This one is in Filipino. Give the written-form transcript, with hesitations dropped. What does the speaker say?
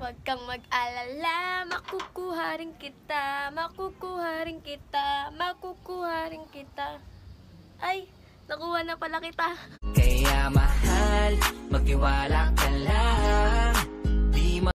Huwag kang mag-alala, makukuha rin kita, makukuha rin kita, makukuha rin kita. Ay, nakuha na pala kita. Kaya mahal, magtiwala